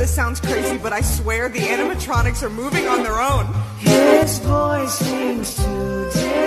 this sounds crazy, but I swear the animatronics are moving on their own. His voice seems to